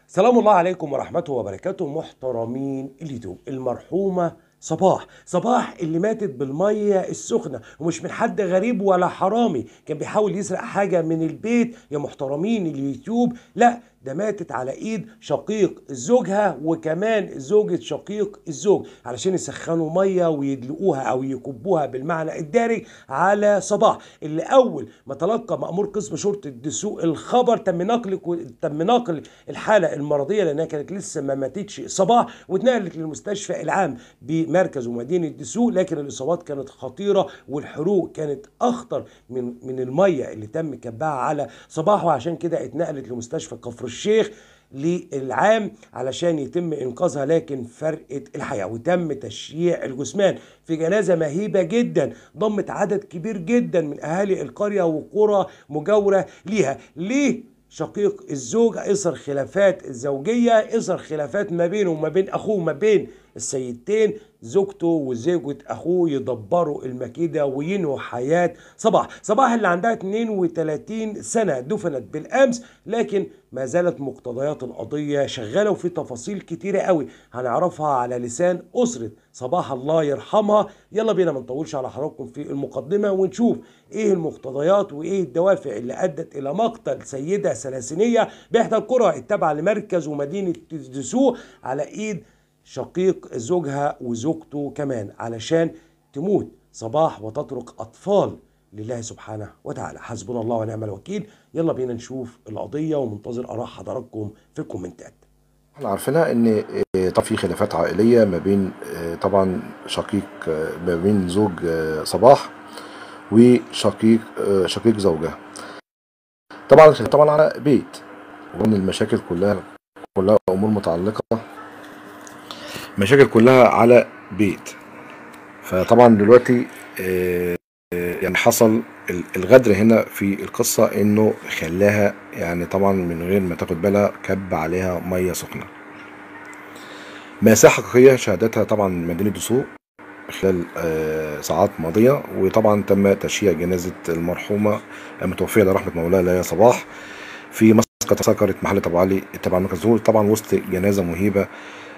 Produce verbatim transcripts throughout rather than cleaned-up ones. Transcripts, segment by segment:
سلام الله عليكم ورحمته وبركاته محترمين اليوتيوب. المرحومة صباح صباح اللي ماتت بالمية السخنة، ومش من حد غريب ولا حرامي كان بيحاول يسرق حاجة من البيت يا محترمين اليوتيوب، لا ده ماتت على ايد شقيق زوجها وكمان زوجة شقيق الزوج علشان يسخنوا مية ويدلقوها او يكبوها بالمعنى الدارج على صباح، اللي اول ما تلقى مأمور قسم شرطة دسوق الخبر تم نقل تم نقل الحالة المرضية لانها كانت لسه ما ماتتش صباح، واتنقلت للمستشفى العام بمركز ومدينة دسوق، لكن الاصابات كانت خطيرة والحروق كانت اخطر من من المية اللي تم كبها على صباح، وعشان كده اتنقلت لمستشفى كفر الشيخ للعام علشان يتم انقاذها، لكن فرقت الحياه وتم تشييع الجثمان في جنازه مهيبه جدا ضمت عدد كبير جدا من اهالي القريه وقرى مجاوره ليها. ليه؟ شقيق الزوج اثر خلافات الزوجيه، اثر خلافات ما بينه وما بين اخوه ما بين السيدتين، زوجته وزوجة اخوه يدبروا المكيده وينهوا حياه صباح. صباح اللي عندها اتنين وتلاتين سنه دفنت بالامس، لكن ما زالت مقتضيات القضيه شغاله وفي تفاصيل كتيره قوي هنعرفها على لسان اسره صباح الله يرحمها. يلا بينا ما نطولش على حضراتكم في المقدمه ونشوف ايه المقتضيات وايه الدوافع اللي ادت الى مقتل سيده ثلاثينيه باحدى القرى التابعه لمركز ومدينه دسوق على ايد شقيق زوجها وزوجته كمان علشان تموت صباح وتترك اطفال لله سبحانه وتعالى. حسبنا الله ونعم الوكيل. يلا بينا نشوف القضيه ومنتظر اراء حضراتكم في الكومنتات. احنا عارفينها ان طبعا في خلافات عائليه ما بين طبعا شقيق ما بين زوج صباح وشقيق شقيق زوجها، طبعا طبعا على بيت، ومن المشاكل كلها كلها امور متعلقه مشاكل كلها على بيت. فطبعا دلوقتي يعني حصل الغدر هنا في القصه، انه خلاها يعني طبعا من غير ما تاخد بالها كب عليها ميه سخنه. مأساة حقيقيه شهدتها طبعا مدينه دسوق خلال ساعات ماضيه، وطبعا تم تشييع جنازه المرحومه المتوفيه لرحمه مولاها اللي هي صباح في مسقط سكرت محل ابو علي تبع مركز دسوق، طبعا وسط جنازه مهيبه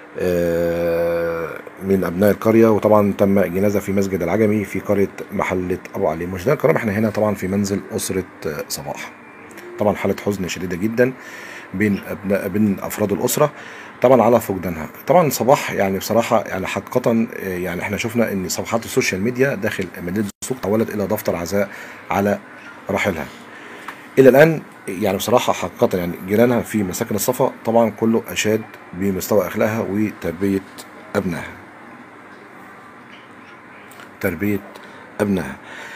من ابناء القريه، وطبعا تم جنازه في مسجد العجمي في قريه محله ابو علي. مشاهدينا الكرام، احنا هنا طبعا في منزل اسره صباح، طبعا حاله حزن شديده جدا بين ابناء بين افراد الاسره طبعا على فقدانها. طبعا صباح يعني بصراحه يعني حقيقه يعني احنا شفنا ان صفحات السوشيال ميديا داخل مدينه دسوق تحولت الى دفتر عزاء على راحلها. الى الان يعني بصراحه حقيقه يعني جيرانها في مساكن الصفا طبعا كله اشاد بمستوى اخلاقها وتربيه ابنائها تربيه ابنائها.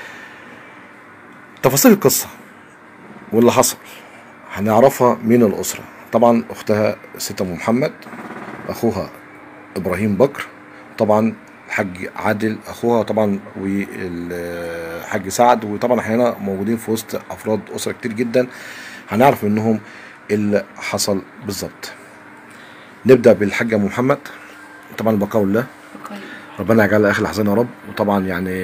تفاصيل القصه واللي حصل هنعرفها من الاسره. طبعا اختها ست ام محمد، اخوها ابراهيم بكر، طبعا الحاج عادل اخوها طبعا، والحاج سعد، وطبعا احنا هنا موجودين في وسط افراد اسره كتير جدا هنعرف منهم اللي حصل بالظبط. نبدا بالحاجه ام محمد. طبعا البقاء لله، ربنا يجعلها اخر الاحزان يا رب، وطبعا يعني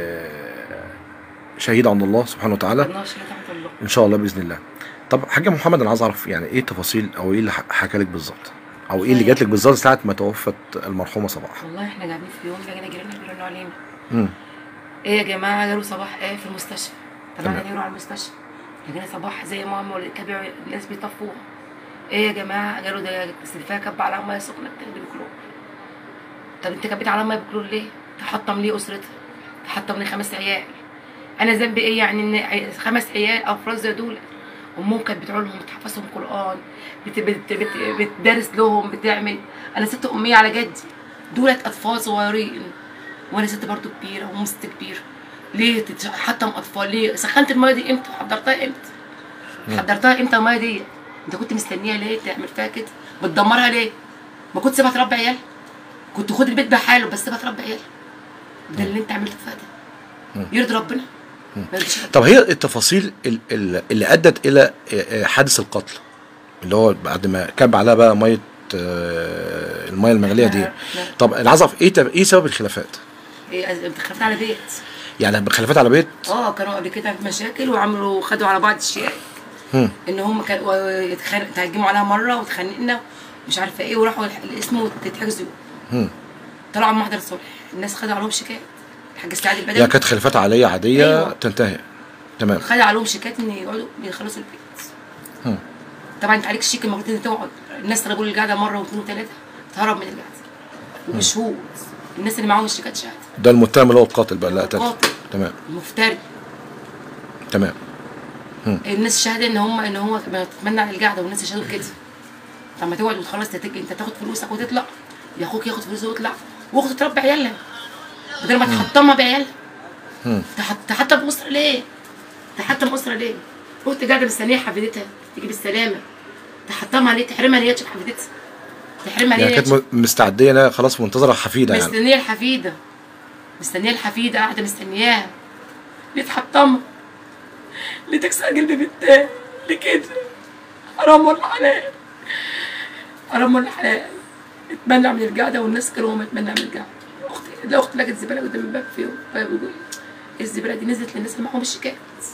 شهيد عند الله سبحانه وتعالى ان شاء الله باذن الله. طب حاجه محمد، انا عايز اعرف يعني ايه التفاصيل او ايه اللي حكى لك بالظبط، او ايه اللي جات لك بالظبط ساعه ما توفت المرحومه صباح؟ والله احنا قاعدين في يوم لقينا جيراننا بيرنوا علينا. امم ايه يا جماعه جاله صباح ايه في المستشفى؟ طبعا نجروا على المستشفى لقينا صباح زي ما هم كبير الناس بيطفوها. ايه يا جماعه قالوا ده سلفاه كب على ميه سخنه بتغلي بكلور. طب انت كبيت على ميه بكلور ليه؟ تحطم ليه اسرتها؟ تحطم ليه خمس عيال؟ انا ذنبي ايه يعني ان خمس عيال افراد زي دول؟ امهم كانت بتقول لهم بتحفظهم قران، بت بت بت بتدرس لهم، بتعمل. انا ست اميه على جدي، دولت اطفال صغيرين وانا ست برضو كبيره ومست كبيره. ليه تحطم اطفال؟ ليه سخنت الميه دي امتى؟ حضرتها امتى؟ حضرتها امتى الميه دي؟ انت كنت مستنيها ليه تعمل فيها كده؟ بتدمرها ليه؟ ما كنت سيبها تربي عيال؟ كنت خد البيت بحاله بس سيبها تربي عيال. ده اللي انت عملته فيها ده يرضي ربنا؟ طب هي التفاصيل اللي ادت الى حادث القتل اللي هو بعد ما كب عليها بقى ميه الميه المغليه دي، طب انا عايز اعرف ايه ايه سبب الخلافات؟ ايه خلافات على بيت؟ يعني خلافات على بيت؟ اه كانوا قبل كده في مشاكل وعملوا خدوا على بعض اشياء هم. ان هم كانوا تهجموا عليها مره واتخانقنا مش عارفه ايه، وراحوا الاسم وتتحجزوا. هم. طلعوا من محضر الصلح، الناس خدوا عليهم شيكات. الحاج السعيد البدوي يعني كانت خلافات عاديه عاديه أيوة. تنتهي. تمام. خدوا عليهم شيكات ان يقعدوا يخلصوا البيت. هم. طبعا انت عليك الشيك المفروض انت تقعد، الناس طلبوا لي القعده مره واثنين وثلاثه تهرب من القعده وبشهود. الناس اللي معاهم الشيكات شهاده. ده المتهم اللي هو القاتل بقى اللي قتل. القاتل. تمام. المفتري. تمام. هم. الناس شاهده ان هم ان هو بيتمنع عن القعده، والناس شهدوا كده. طب ما تقعد وتخلص انت تاخد فلوسك وتطلع، يا اخوك ياخد فلوسه ويطلع، واخته تربي عيالها بدل ما تحطمها بعيالها. تحطم اسره ليه؟ تحطم اسره ليه؟ اخت قاعده مستنيه حفيدتها تيجي بالسلامه، تحطمها ليه؟ تحرمها ليه تشوف حفيدتها؟ تحرمها ليه؟ يعني كانت مستعديه انها خلاص منتظره الحفيده يعني. مستنيه الحفيده مستنيه الحفيده قاعده مستنياها. ليه تحطمها؟ ليه تكسر قلب بنتها؟ ليه كده؟ حرام ولا حلال؟ حرام ولا حلال؟ اتمنع من القعده والناس كانوا هم اتمنع من القعده. اختي لا اختي لقت زباله قدام الباب فيهم، الزباله دي نزلت للناس اللي معاهم الشيكات.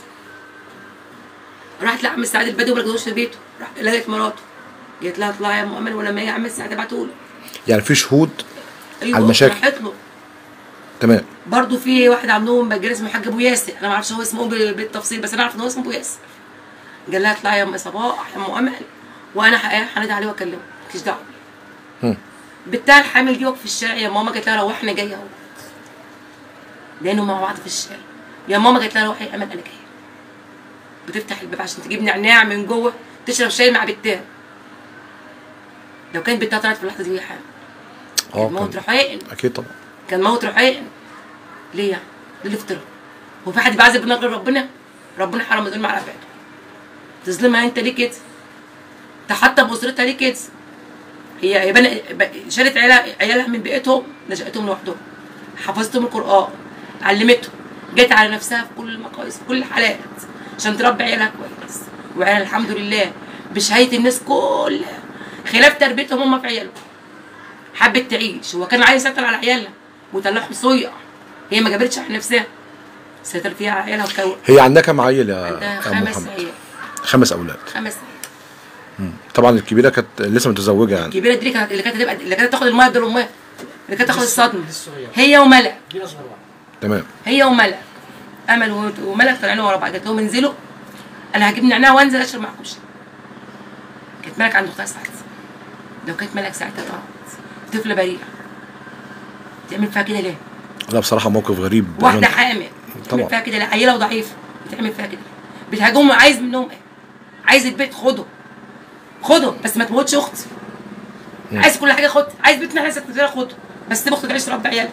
راحت لعم السعيد البدوي ما لقيتوش في بيته، راحت لقيت مراته قالت لها اطلعي يا ام امل ولما يجي عم السعيد ابعتهولي. يعني في شهود أيوة على المشاكل. راحت له. تمام. برضه في واحد عندهم بجال اسمه الحاج ابو ياسر، انا ما اعرفش هو اسمه بالتفصيل بس انا عارف ان هو اسمه ابو ياسر. قال لها اطلعي يا ام صباح يا ام امل وانا هنادي عليه واكلمه مالكيش دعوه. بتاع الحامل دي واقف في الشارع، يا ماما قالت لها روحنا جايه اهو. لانه مع بعض في الشارع. يا ماما قالت لها روحي يا امل انا جايه. بتفتح الباب عشان تجيب نعناع من جوه تشرب شاي مع بنتها. لو كانت بنتها طلعت في اللحظه دي وهي حامل اه كان موت رحيق. اكيد طبعا. كان موت رحيق. ليه يعني؟ ليه الافتراء؟ هو في حد بيعذب بنار غير ربنا؟ ربنا حرم الظلم على عباده. تظلمها انت ليه كده؟ تحطم اسرتها ليه كده؟ هي هي بني شالت عيالها عيالها من بيئتهم نشأتهم لوحدهم. حفظتهم القرآن، علمتهم، جت على نفسها في كل المقاييس في كل الحالات عشان تربي عيالها كويس، وعيالها الحمد لله بشهاية الناس كلها خلاف تربيتهم هم في عيالهم. حبت تعيش، هو كان عايز يسيطر على عيالها ويطلعهم صيع، هي ما جابتش على نفسها، سيطر فيها على عيالها وكون. هي عندها كام عيل يا عندها خمس عيال. خمس اولاد. خمس عيال. طبعا الكبيره كانت لسه متزوجه يعني. الكبيره دي اللي كانت هتبقى اللي كانت تاخد الميه دول امها، اللي كانت تاخد الصدمه هي وملك. تمام. هي وملك امل وملك طالعين ورا بعض، قالت لهم انزلوا انا هجيب نعناع وانزل اشرب معاكم شاي. كانت ملك عند اختها ساعتها. لو كانت ملك ساعتها طلعت طفله بريئه تعمل فيها كده ليه؟ لا بصراحه موقف غريب. واحده حامل تعمل فيها كده ليه؟ عيله وضعيفه بتعمل فيها كده ليه؟ بتهاجمهم. عايز منهم ايه؟ عايز البيت خده خده بس ما تموتش اختي. عايز كل حاجه خد، عايز بيتنا عايزك تقدر خده بس سيب اختي تعيش تربي عيالها.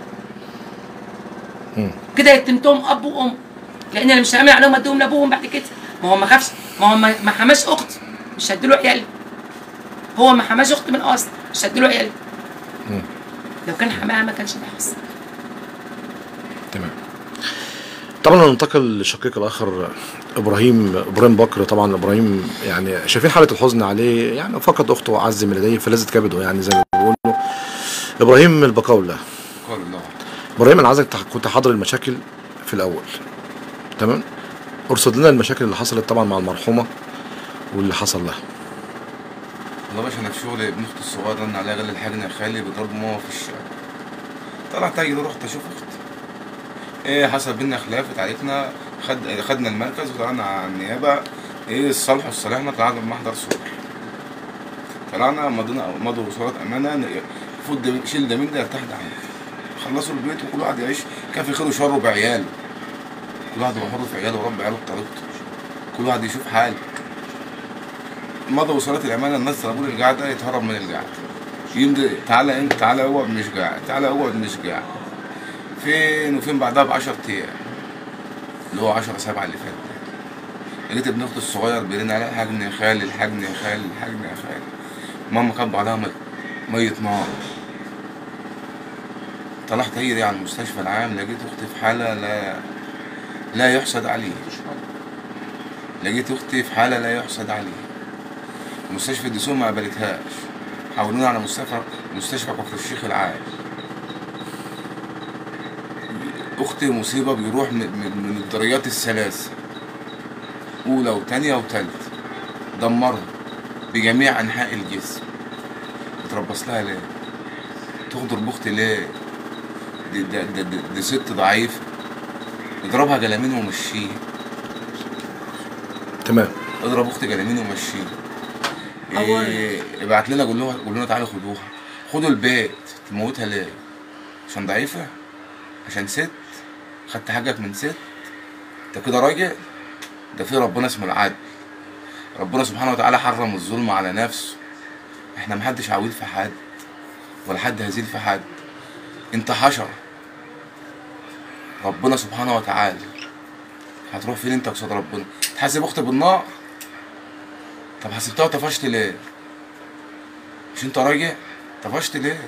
كده يتمتهم اب وام، لان انا مش هعمل عليهم اديهم لابوهم بعد كده. ما هو ما خافش، ما هو ما حماش اختي مش هديله عيالي. هو ما حماش اختي من اصل مش هديله عيالي. لو كان حماها ما كانش هيحصل. تمام. طبعا هننتقل للشقيق الاخر ابراهيم ابراهيم بكر. طبعا ابراهيم يعني شايفين حاله الحزن عليه، يعني فقد اخته اعز من لديه فلذت كبده يعني زي ما بيقولوا. ابراهيم البقاوله. ابراهيم انا عايزك كنت حاضر المشاكل في الاول. تمام. ارصد لنا المشاكل اللي حصلت طبعا مع المرحومه واللي حصل لها. والله باشا انا في شغل ابن اختي الصغير رن عليا قال لي الحاجه يا خالي بيضرب ماما في الشارع. طلعت اجي رحت اشوف اختي. ايه حصل بينا خلاف اتعاركنا، خد خدنا المركز وطلعنا على النيابه. ايه الصلح والصلاحنا طلعنا بمحضر صلح. طلعنا مضينا مضوا صورات امانه المفروض شيل ده من ده يرتاح ده عنه. خلصوا البيت وكل واحد يعيش كافي خيره وشره بعياله. كل واحد هو حر في عياله ورب عياله بطريقته. كل واحد يشوف حاله. مضوا وصلات الامانه الناس طلبوا لي القعده يتهرب من القعده. يمضي تعالى انت تعالى اقعد مش قاعد، تعالى اقعد مش قاعد. فين وفين بعدها ب عشرة ايام اللي هو عشرة سبعة اللي فات ده لقيت ابن اختي الصغير بيرن عليا الحاجني يا خالي الحاجني يا خالي الحاجني يا خالي. ماما كانت بعدها ميه نار. طلعت اجري على المستشفى العام لقيت اختي في حاله لا لا يحسد عليه. لقيت اختي في حاله لا يحسد عليه. مستشفى الدسوم ما قبلتهاش، حولونا على مستشفى مستشفى كفر الشيخ العام. اختي مصيبه بيروح من, من الدرجات الثلاثه اولى وثانيه وثالثه. دمرها بجميع انحاء الجسم. بتربص لها ليه؟ تغدر بأختي ليه؟ دي, دي, دي, دي, دي ست ضعيفة. اضربها جلامين ومشيها. تمام. اضرب اختي جلامين ومشيها. إيه ابعت لنا قول لها قول لنا تعالوا خدوها. خدوا البيت. تموتها ليه؟ عشان ضعيفة؟ عشان ست؟ خدت حاجك من ست؟ انت كده راجل؟ ده في ربنا اسمه العدل. ربنا سبحانه وتعالى حرم الظلم على نفسه. احنا محدش عويل في حد ولا حد هزيل في حد. انت حشرة. ربنا سبحانه وتعالى هتروح فين انت قصاد ربنا؟ تحاسب اختي بالنار؟ طب حسبتها وطفشت ليه؟ مش انت راجع؟ طفشت ليه؟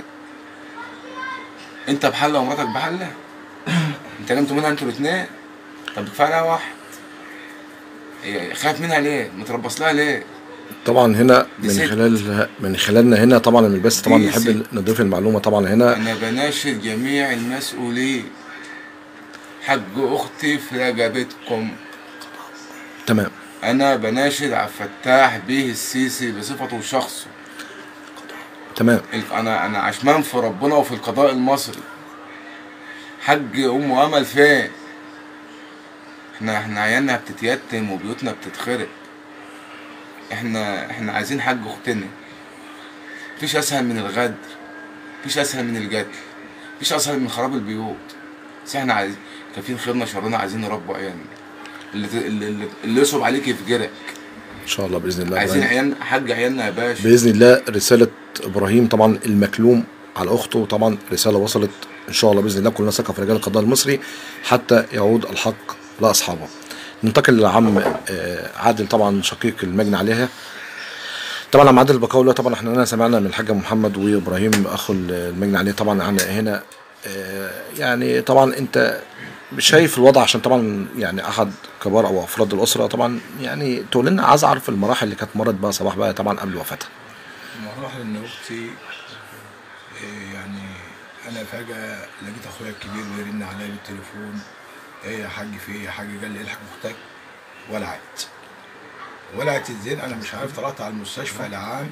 انت بحله ومراتك بحله؟ انت نمتوا منها انتوا الاثنين؟ طب كفايه عليها واحد. خايف منها ليه؟ متربص لها ليه؟ طبعا هنا من خلال من خلالنا هنا طبعا من البث طبعا نحب نضيف المعلومه طبعا هنا. انا بناشد جميع المسؤولين حق اختي في رقبتكم. تمام. انا بناشد عبد الفتاح بيه السيسي بصفته وشخصه. تمام. انا انا عشمان في ربنا وفي القضاء المصري. حق ام امل فين؟ احنا احنا عيالنا بتتيتم وبيوتنا بتتخرب. احنا احنا عايزين حق اختنا. مفيش اسهل من الغدر، مفيش اسهل من القتل، مفيش اسهل من خراب البيوت. بس احنا عايزين كافيين خيرنا شرنا، عايزين نربوا عيالنا. اللي اللي, اللي يصعب عليك يفجرك. ان شاء الله باذن الله. عايزين عيالنا حق عيالنا يا باشا. باذن الله. رساله ابراهيم طبعا المكلوم على اخته طبعا رساله وصلت ان شاء الله باذن الله. كلنا ثقه في رجال القضاء المصري حتى يعود الحق لاصحابه. ننتقل لعم عادل طبعا شقيق المجني عليها. طبعا عم عادل البقاوله طبعا احنا هنا سمعنا من الحاج محمد وابراهيم اخو المجني عليه طبعا عن هنا يعني طبعا انت شايف الوضع عشان طبعا يعني احد كبار او افراد الاسره طبعا يعني تقول لنا عايز اعرف المراحل اللي كانت مرت بقى صباح بقى طبعا قبل وفاتها. مراحل ان اختي يعني انا فجاه لقيت اخويا الكبير بيرن عليا بالتليفون. ايه يا حاج في ايه يا حاج؟ قال لي الحق اختك ولعت. ولعت ازاي؟ انا مش عارف. طلعت على المستشفى العام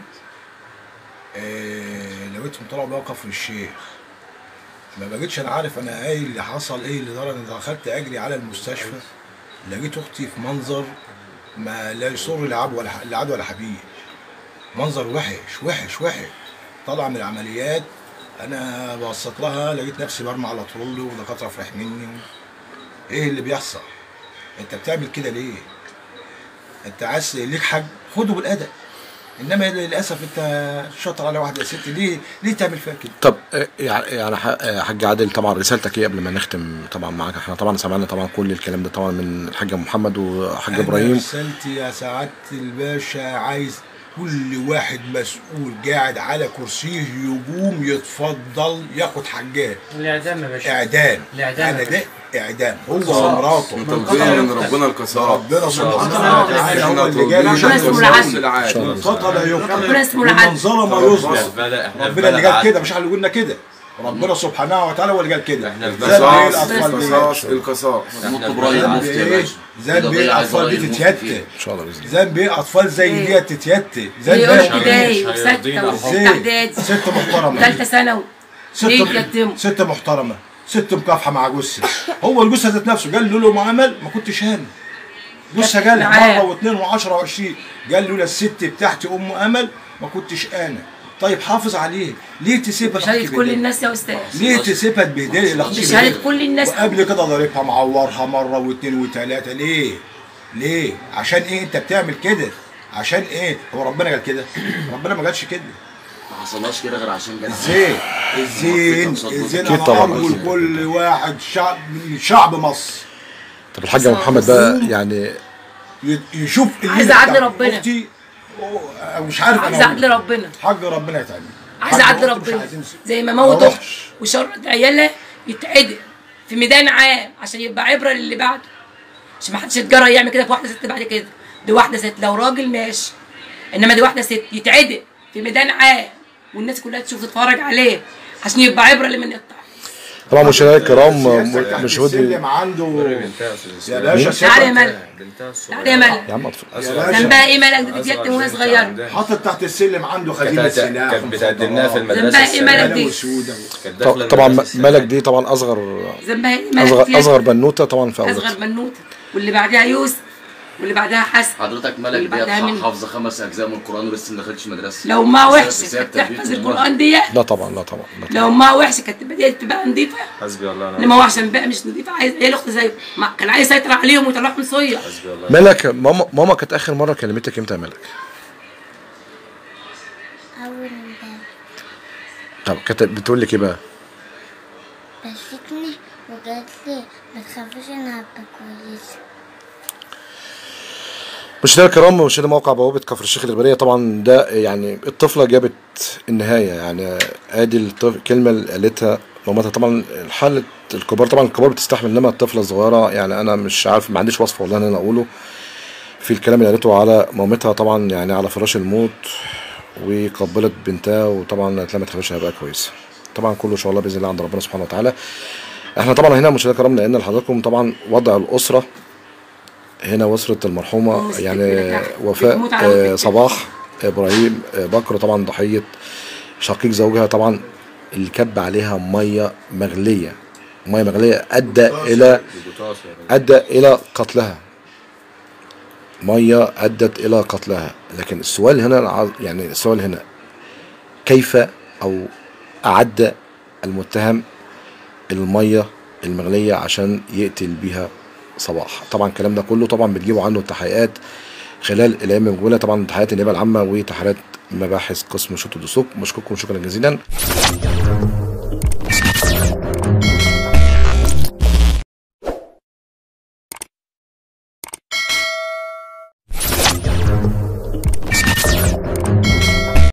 إيه لقيتهم طلعوا بقى كفر الشيخ. ما بقيتش انا عارف انا ايه اللي حصل ايه اللي دار. انا دخلت اجري على المستشفى لقيت اختي في منظر ما لا يسر لعب ولا لعب ولا حبيب. منظر وحش وحش وحش. طالعه من العمليات انا بوسط لها لقيت نفسي برمى على طول ودكاتره فرح مني. ايه اللي بيحصل؟ انت بتعمل كده ليه؟ انت عايز ليك حق خده بالادب. انما للاسف انت شاطر على واحده ست. ليه ليه تعمل فيها كده؟ طب يعني حاج عادل طبعا رسالتك ايه قبل ما نختم طبعا معاك؟ احنا طبعا سمعنا طبعا كل الكلام ده طبعا من الحاج محمد وحاج ابراهيم. رسالتي يا سعاده الباشا عايز كل واحد مسؤول قاعد على كرسيه يقوم يتفضل ياخد حاجات. الاعدام يا باشا. اعدام. الاعدام انا ده اعدام. هو ومراته. من توفيق من ربنا القصاص. ربنا سبحانه وتعالى هو اللي جاي. ربنا اسمه العدل. قتل يقتل. ربنا اسمه العدل. من ظلم يظلم. ربنا اللي قال كده مش احنا اللي قلنا كده. ربنا سبحانه وتعالى هو اللي قال كده. القصاص القصاص القصاص. ذنب ايه الاطفال دي تتيتم؟ ان شاء الله باذن الله. ذنب ايه اطفال زي دي تتيتم؟ ذنب ايه؟ ابتدائي وسته واعدادي. ست محترمه. ثالثه ثانوي. ست ست محترمه. ست مكافحه مع جثه. هو الجثه ذات نفسه قال له له معامل ما كنتش هاني. جثه جالها مره واثنين وعشرة وعشرين. قال له للست بتاعتي ام امل ما كنتش انا. طيب حافظ عليه. ليه تسيبها بشهادة كل الناس يا استاذ؟ ليه تسيبها تبهدلها؟ بشهادة كل الناس. وقبل كده ضاربها معورها مره واثنين وثلاثه. ليه؟ ليه؟ عشان ايه انت بتعمل كده؟ عشان ايه؟ هو ربنا قال كده؟ ربنا ما قالش كده. ما حصلهاش كده غير عشان جدع. الزين الزين الزين انا ارجو لكل واحد شعب من شعب مصر. طب الحاج محمد بقى يعني يشوف عايز عدل ربنا. مش عارف عايز عدل ربنا. حق ربنا يتعمل. عايز عدل ربنا زي ما موت اختي وشرد عيالها يتعدل في ميدان عام عشان يبقى عبره للي بعده. عشان ما حدش يتجرأ يعمل كده في واحده ست بعد كده. دي واحده ست لو راجل ماشي، انما دي واحده ست يتعدل في ميدان عام والناس كلها تشوف تتفرج عليه عشان يبقى عبره لمن يقطع. طبعا مشاهدينا الكرام سيادتك مش تحت ودي السلم عنده يا باشا مين؟ تعالى يا سيادتك ملك تعالى يا ملك يا عم اطفال يا باشا ذنبها ايه ملك دي اتيتم وهي صغيره حاطط تحت السلم عنده خزينه سلاح كانت بتقدم لها في المدرسه ذنبها ايه ملك دي؟ وسوده كانت داخله طبعا المدرسة ملك دي طبعا اصغر ذنبها ايه ملك اصغر دي؟ اصغر بنوته طبعا في اولاد. اصغر بنوته واللي بعدها يوسف واللي بعدها حسن حضرتك واللي ملك بعدها ديت منى. حافظه خمس اجزاء من القران ولسه ما دخلتش مدرسه. لو ما وحشه بسبب كانت تربية تحفظ أمها. القران دي. لا طبعا لا طبعا لا طبعا لو ما وحشه كانت بدات تبقى نظيفه. حسبي الله انما هو عشان بقى مش نظيفه عايز هي الاخت زيه ما- كان عايز يسيطر عليهم ويطلعهم صيع. حسبي الله. ملك ماما ماما كانت اخر مره كلمتك امتى يا ملك؟ أول امبارح طب كانت بتقول لك ايه بقى؟ مسكني وقالت لي ما تخافيش أنا هبقى كويسة. مشاهدينا الكرام مشاهدي موقع بوابه كفر الشيخ الإخبارية، طبعا ده يعني الطفله جابت النهايه، يعني ادي الطف- الكلمه اللي قالتها مامتها. طبعا حاله الكبار طبعا الكبار بتستحمل، انما الطفله الصغيره يعني انا مش عارف، ما عنديش وصف والله ان انا اقوله في الكلام اللي قالته على مامتها، طبعا يعني على فراش الموت وقبلت بنتها، وطبعا قالت لها ما تخافيش هيبقى كويس. طبعا كله ان شاء الله باذن الله عند ربنا سبحانه وتعالى. احنا طبعا هنا مشاهدينا الكرام لان لحضراتكم طبعا وضع الاسره هنا، أسرة المرحومة يعني وفاء آه، صباح إبراهيم آه، بكر، طبعا ضحية شقيق زوجها، طبعا اللي كب عليها مية مغلية، مية مغلية أدى إلى أدى إلى قتلها، مية أدت إلى قتلها. لكن السؤال هنا يعني السؤال هنا كيف أو أعد المتهم المية المغلية عشان يقتل بيها صباح؟ طبعا الكلام ده كله طبعا بتجيبوا عنه التحقيقات خلال الايام المقبله، طبعا تحقيقات النيابه العامه وتحريات مباحث قسم شرطه الدسوق. بشكركم شكرا جزيلا.